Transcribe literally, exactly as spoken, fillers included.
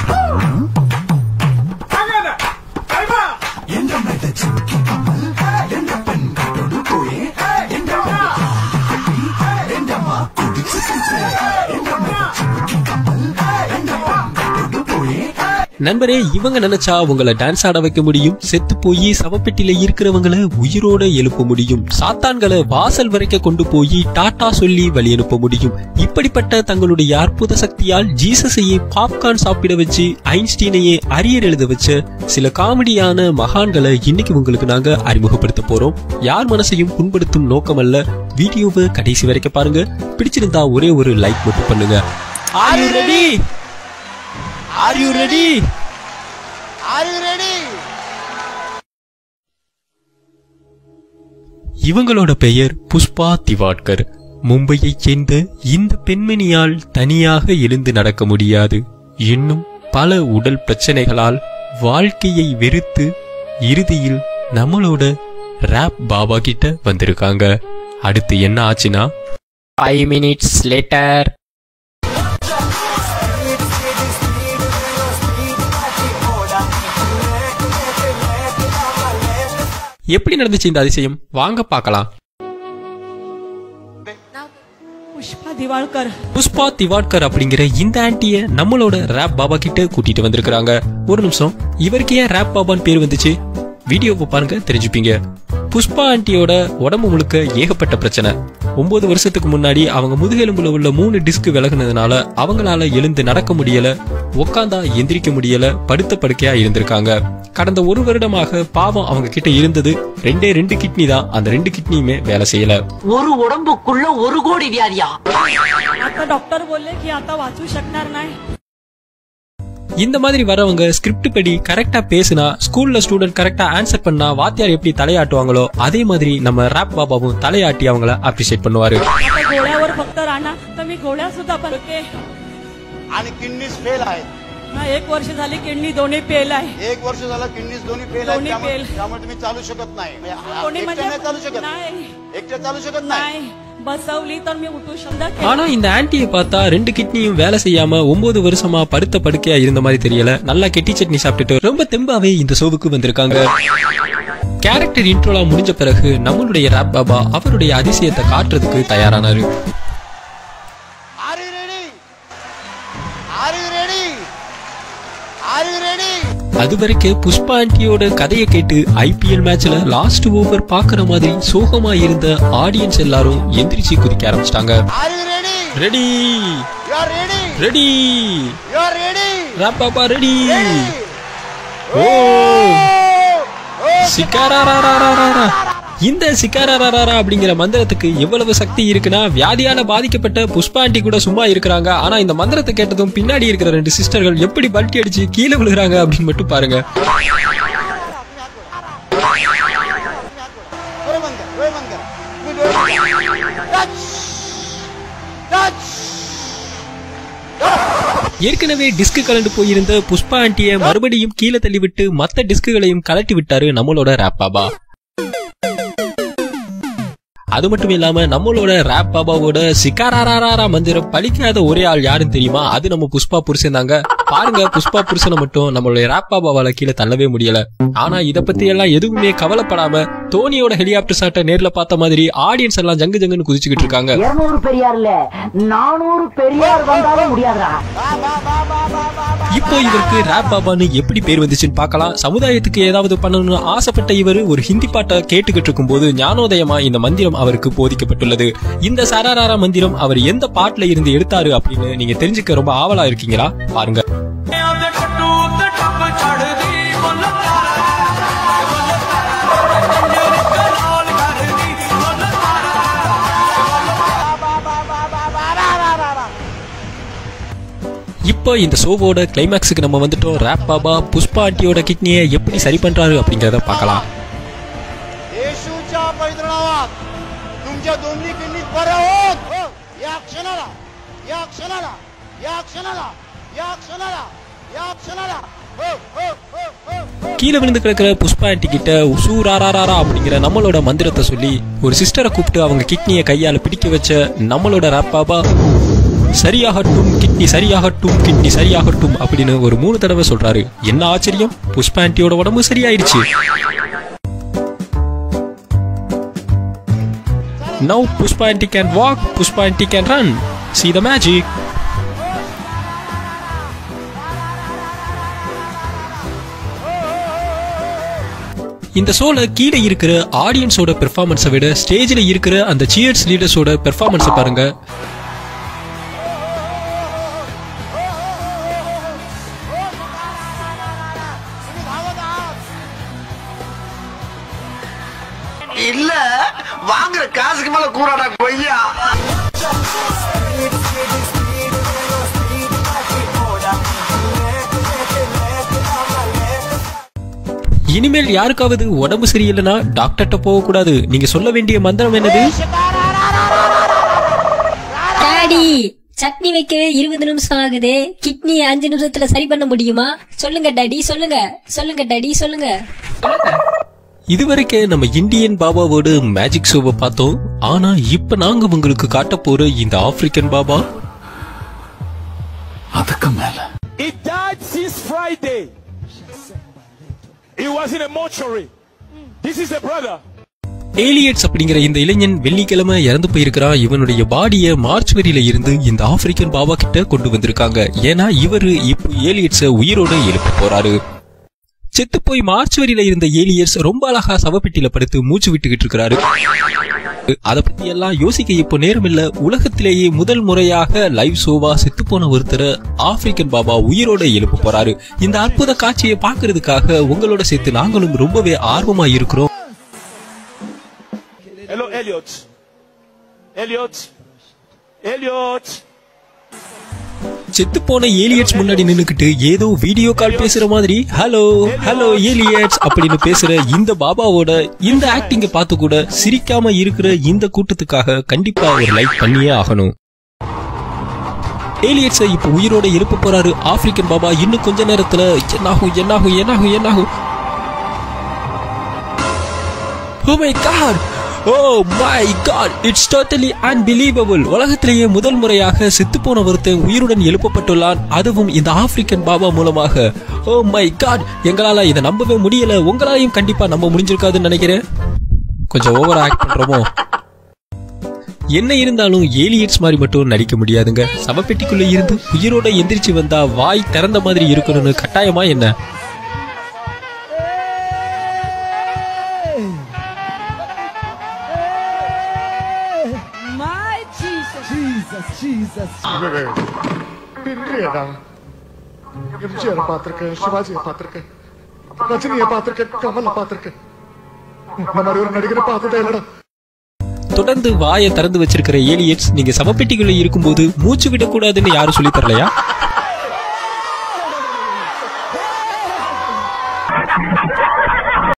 நண்பரே, இவங்க நினைச்சா உங்களை டான்ஸ் ஆட வைக்க முடியும். செத்து போய் சவப்பெட்டில இருக்கிறவங்களை உயிரோட எழுப்ப முடியும். சாத்தான்களை வாசல் வரைக்கும் கொண்டு போய் டாட்டா சொல்லி வழி அனுப்ப முடியும். இப்படிப்பட்ட தங்களுடைய அற்புத சக்தியால் ஜீசஸையே பாப்கார்ன் சாப்பிட வச்சு ஐன்ஸ்டீனையே அரியர் எழுத வச்ச சில காமெடியான மகான்களை இன்னைக்கு உங்களுக்கு நாங்க அறிமுகப்படுத்த போறோம். யார் மனசையும் புண்படுத்தும் நோக்கம் அல்ல. வீடியோவை கடைசி வரைக்கும் பாருங்க. பிடிச்சிருந்தா ஒரே ஒரு லைக் மட்டும் பண்ணுங்க. Are you ready? Are you ready? Are you ready? இவங்களோட பெயர் புஷ்பா திவாட்கர். மும்பையைச் சேர்ந்த இந்த பெண்மணியால் தனியாக எழுந்து நடக்க முடியாது. இன்னும் பல உடல் பிரச்சனைகளால் வாழ்க்கையை வெறுத்து இறுதியில் நம்மளோட ராப் பாபா கிட்ட வந்திருக்காங்க. அடுத்து என்ன ஆச்சுன்னா ஃபைவ் மினிட்ஸ் லேட்டர். எப்படி நடந்துச்சு இந்த அதிசயம்? வாங்க பார்க்கலாம். புஷ்பா திவாட்கர் புஷ்பா திவாட்கர் அப்படிங்கிற இந்த ஆன்டிய நம்மளோட ராப் பாபா கிட்ட கூட்டிட்டு வந்திருக்காங்க. ஒரு நிமிஷம், இவருக்கு ஏன் ராப் பாபான்னு பேர் வந்துச்சு? வீடியோவை பாருங்க, தெரிஞ்சுப்பீங்க. புஷ்பா ஆண்டியோட உடம்பு முழுக்க ஏகப்பட்ட பிரச்சனை. ஒன்பது வருஷத்துக்கு முன்னாடி அவங்க முதுகெலும்புல உள்ள மூணு டிஸ்க் விலகுனதுனால அவங்களால எழுந்து நடக்க முடியல, உக்காந்தா எந்திரிக்க முடியல, படுத்த படுக்கையா இருந்திருக்காங்க. கடந்த ஒரு வருடமாக பாவம் அவங்க கிட்ட இருந்தது ரெண்டே ரெண்டு கிட்னி தான். அந்த ரெண்டு கிட்னியுமே வேலை செய்யல. ஒரு உடம்புக்குள்ள ஒரு கோடி வியாதியா? டாக்டர் बोलले की आता वाचू शकणार नाही. இந்த மாதிரி வரவங்க ஸ்கிரிப்ட் படி கரெக்டா பேசினா, ஸ்கூல்ல ஸ்டூடெண்ட் கரெக்டா ஆன்சர் பண்ணா வாத்தியார் எப்படி தலையாட்டுவாங்களோ அதே மாதிரி நம்ம ராப் பாபாவும் தலையாட்டி அவங்கள அப்ரிஷியேட் பண்ணுவாரு. गोळ्यावर फक्त राहणार तर मी गोळ्या सुद्धा बनते आणि किडनीज फेल आहेत. एक वर्ष झाली किडनी दोन्ही फेल आहे. एक वर्ष झालं किडनीज दोन्ही फेल आहेत. त्यामुळे तुम्ही चालू शकत नाही. एकटे चालू शकत नाही. एकटे चालू शकत नाही. ஆனா இந்த ஆன்டியை பார்த்தா ரெண்டு கிட்னியும் வேலை செய்யாம ஒன்பது வருஷமா படுத்த படுக்கையா இருந்த மாதிரி தெரியல. நல்லா கெட்டி சட்னி சாப்பிட்டுட்டு ரொம்ப தெம்பாவே இந்த ஷோவுக்கு வந்திருக்காங்க. கேரக்டர் இன்ட்ரோலா முடிஞ்ச பிறகு நம்மளுடைய ராப் பாபா அவருடைய அதிசயத்தை காட்டுறதுக்கு தயாரானாரு. அதுவரைக்கும் புஷ்பா ஆண்டியோட கதையை கேட்டு ஐபிஎல் மேட்ச்ல லாஸ்ட் ஓவர் பாக்குற மாதிரி சோகமா இருந்த ஆடியன்ஸ் எல்லாரும் எந்திரிச்சு குதிக்க ஆரம்பிச்சிட்டாங்க. Ready ready rap Baba ready. ஓ சிக்காராராராரா. இந்த சிக்காராராரா அப்படிங்கிற மந்திரத்துக்கு எவ்வளவு சக்தி இருக்குன்னா, வியாதியால பாதிக்கப்பட்ட புஷ்பா ஆண்டி கூட சும்மா இருக்கிறாங்க. ஆனா இந்த மந்திரத்தை கேட்டதும் பின்னாடி இருக்கிற ரெண்டு சிஸ்டர்கள் எப்படி பல்ட்டி அடிச்சு கீழே விழுகிறாங்க அப்படின்னு மட்டும் பாருங்க. ஏற்கனவே டிஸ்க் கலண்டு போயிருந்த புஷ்பா ஆண்டிய மறுபடியும் கீழே தள்ளிவிட்டு மத்த டிஸ்குகளையும் கலட்டி விட்டாரு நம்மளோட ராப் பாபா. அது மட்டும் இல்லாம நம்மளோட ராப் பாபாவோட சிக்காராராரா மந்திரம் பலிக்காத ஒரே ஆள் யாருன்னு தெரியுமா? அது நம்ம புஷ்பா புருஷன் தாங்க. பாருங்க, புஷ்பா புருஷனை மட்டும் நம்மளுடைய ராப் பாபாவால கீழே தள்ளவே முடியல. ஆனா இத பத்தி எல்லாம் எதுவுமே கவலைப்படாம தோனியோட ஹெலிகாப்டர் ஷாட்டை நேர்ல பார்த்த மாதிரி ஆடியன்ஸ் எல்லாம் ஜங்கு ஜங்குன்னு குதிச்சுக்கிட்டு இருக்காங்க. இருநூறு பெரியார் இல்ல நானூறு பெரியார் வந்தாலும் முடியாதுடா. இப்போ இவருக்கு ராப் பாபான்னு எப்படி பேர் வந்துச்சுன்னு பார்க்கலாம். சமுதாயத்துக்கு ஏதாவது பண்ணணும்னு ஆசைப்பட்ட இவர் ஒரு ஹிந்தி பாட்டை கேட்டுக்கிட்டு இருக்கும் போது ஞானோதயமா இந்த மந்திரம் அவருக்கு போதிக்கப்பட்டுள்ளது. இந்த சராராரா மந்திரம் அவர் எந்த பாட்டுல இருந்து எடுத்தாரு அப்படின்னு நீங்க தெரிஞ்சுக்க ரொம்ப ஆவலா இருக்கீங்களா? பாருங்க. இப்போ இந்த ஷோவோட கிளைமேக்ஸுக்கு நம்ம வந்துட்டோம். ராப் பாபா புஷ்பா ஆண்டியோட கிட்னியை எப்படி சரி பண்றாரு அப்படிங்கறத பார்க்கலாம். येशूच्या पवित्रनामात तुमच्या दोन्ही किडनी बऱ्या होत. या क्षणाला या क्षणाला या क्षणाला या क्षणाला या क्षणाला கீழே விழுந்து கிடக்கிற புஷ்பா ஆண்டி கிட்ட உசூராராரா அப்படிங்கிற நம்மளோட மந்திரத்தை சொல்லி ஒரு சிஸ்டரை கூப்பிட்டு அவங்க கிட்னியை கையால பிடிக்க வச்ச நம்மளோட ராப் பாபா சரியாகட்டும் கிட்னி சரியாகட்டும் கிட்னி சரியாகட்டும் அப்படின்னு ஒரு மூணு தடவை சொல்றாரு. என்ன ஆச்சரியம், புஷ்பா ஆண்டியோட உடம்பு சரியாயிடுச்சு. Now Pushpa aunty can walk, Pushpa aunty can run. See the magic. இந்த ஷோல கீழே இருக்கிற ஆடியன்ஸோட பெர்ஃபார்மன்ஸை விட ஸ்டேஜ்ல இருக்கிற அந்த சியர்ஸ் லீடர்ஸோட பெர்ஃபார்மன்ஸை பாருங்க. இல்ல வாங்குற காசுக்கு மேல கூறாடா கொய்யா. இனிமேல் யாருக்காவது உடம்பு சரியில்லைன்னா டாக்டர்கிட்ட போக கூடாது. நீங்க சொல்ல வேண்டிய மந்திரம் என்னது? டாடி, சட்னி வைக்கவே இருபது நிமிஷம் ஆகுது, கிட்னி அஞ்சு நிமிஷத்துல சரி பண்ண முடியுமா? சொல்லுங்க டாடி, சொல்லுங்க சொல்லுங்க டாடி, சொல்லுங்க. இதுவரைக்கும் நம்ம இந்தியன் பாபாவோட மேஜிக் ஷோவை பார்த்தோம். ஆனா இப்ப நாங்க உங்களுக்கு காட்ட போற இந்த ஆப்பிரிக்கன் பாபா அதுக்கு மேல. He died since Friday. He was in a mortuary. This is a brother. ஏலியட்ஸ் அப்படிங்கிற இந்த இளைஞன் வெள்ளிக்கிழமை இறந்து போயிருக்கிறான். இவனுடைய பாடியை மார்ச்சுவரியில இருந்து இந்த ஆப்பிரிக்கன் பாபா கிட்ட கொண்டு வந்திருக்காங்க. ஏன்னா இவரு இப்போ ஏலியட்ஸ உயிரோட எழுப்ப போறாரு. செத்து போய் மார்ச்சுவரியில இருந்த ஏலியட்ஸ் ரொம்ப அழகா சவப்பெட்டியில படுத்து மூச்சு விட்டுக்கிட்டு இருக்கிறாரு. அதை பத்தி எல்லாம் யோசிக்க இப்போ நேரம் இல்ல. உலகத்திலேயே முதல் முறையாக லைவ் ஷோவா செத்து போன ஒருத்தர் ஆப்பிரிக்கன் பாபா உயிரோட எழுப்ப போறாரு. இந்த அற்புத காட்சியை பாக்குறதுக்காக உங்களோட சேர்த்து நாங்களும் ரொம்பவே ஆர்வமா இருக்கிறோம். Hello Elliot. Elliot. Elliot. செத்து போன ஏலியட்ஸ் முன்னாடி நின்னுக்கிட்டு ஏதோ வீடியோ கால் பேசுற மாதிரி ஹலோ ஹலோ ஏலியட்ஸ் அப்படின்னு பேசுற இந்த பாபாவோட இந்த ஆக்டிங்க பார்த்து கூட சிரிக்காம இருக்கிற இந்த கூட்டத்துக்காக கண்டிப்பா ஒரு லைக் பண்ணியே ஆகணும். ஏலியட்ஸை இப்ப உயிரோட எழுப்ப போறாரு ஆப்பிரிக்கன் பாபா. இன்னும் கொஞ்ச நேரத்துல என்னாகும் என்னாகும் என்னாகும் என்னாகும் Oh my God! Oh my God! It's totally unbelievable. உலகத்திலேயே முதல் முறையாக செத்து போன ஒருத்தன் உயிருடன் எழுப்பப்பட்டுள்ளான். அதுவும் இந்த ஆப்பிரிக்கன் பாபா மூலமாக. Oh my God! எங்களால இதை நம்பவே முடியல. உங்களாலையும் கண்டிப்பா நம்ப முடிஞ்சிருக்காதுன்னு நினைக்கிறேன். கொஞ்சம் ஓவரா ஆக்ட் பண்றோமோ? என்ன இருந்தாலும் ஏலியட்ஸ் மாதிரி மட்டும் நடிக்க முடியாதுங்க. சவப்பெட்டிக்குள்ள இருந்து உயிரோட எந்திரிச்சு வந்தா வாய் திறந்த மாதிரி இருக்கணும்னு கட்டாயமா என்ன? எம்ஜிஆர் பார்த்திருக்கேன், சிவாஜியை பார்த்திருக்கேன், ரஜினியை பார்த்திருக்கேன், கமலை பார்த்திருக்கேன். இந்த மாதிரி ஒரு நடிகரை பார்த்ததே இல்லடா. தொடர்ந்து வாயை திறந்து வச்சிருக்கிற ஏலியட்ஸ் நீங்க சவப்பெட்டிக்குள்ள இருக்கும்போது மூச்சு விடக்கூடாதுன்னு யாரும் சொல்லி தரலையா?